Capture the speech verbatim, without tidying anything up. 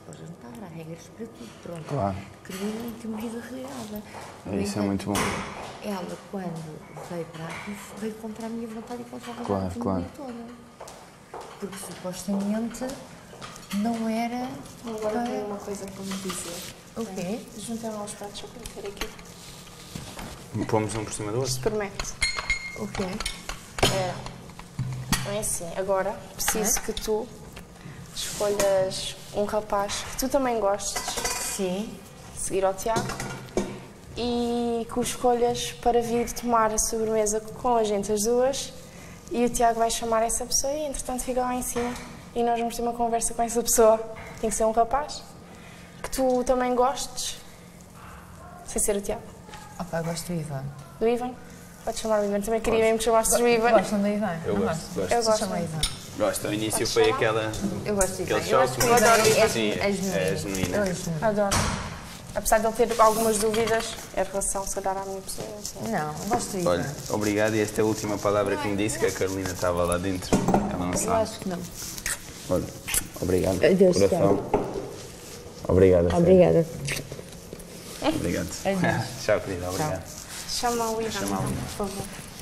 para o jantar, há regras para tudo, pronto. Claro. Carolina tem uma vida regrada. Isso é muito bom. Ela, quando veio para aqui, veio contra a minha vontade e contra a vontade Claro, da claro. família toda. Porque supostamente não era. Agora para... tenho uma coisa para me dizer. O quê? Juntem lá os pratos só para eu ter aqui. Pomos um por cima do outro? Isto promete. O quê? É. Não é assim. Agora preciso que tu escolhas um rapaz que tu também gostes. Sim. Seguir ao Tiago. E que o escolhas para vir tomar a sobremesa com a gente as duas. E o Tiago vai chamar essa pessoa e, entretanto, fica lá em cima. E nós vamos ter uma conversa com essa pessoa. Tem que ser um rapaz que tu também gostes. Sem ser o Tiago. Opa, eu gosto do Ivan. Do Ivan? Pode chamar o Ivan. Também queria mesmo que chamasses o Ivan. Gostam do Ivan? Eu Não gosto, gostam? gosto. Eu gosto. Chama Ivan. Gosto. Ao início Podes foi chamar? aquela... Eu gosto do Ivan. Aquele Eu acho que choque. o Ivan Adoro o é, Ivan. Sim, é genuíno. é genuíno. Ele é genuíno. Adoro. Apesar de ele ter algumas dúvidas em relação, se calhar, à minha pessoa. Assim. Não, gosto do Ivan. Olha, obrigado. E esta é a última palavra que me disse, que a Carolina estava lá dentro. Ela não Eu sabe. acho que não. Olha, obrigado. Adeus, Coração. Obrigado. a sério. Obrigada. Obrigado. Adeus. Tchau, querida. Obrigado. Chama o Ivan, Chama o Ivan. por favor.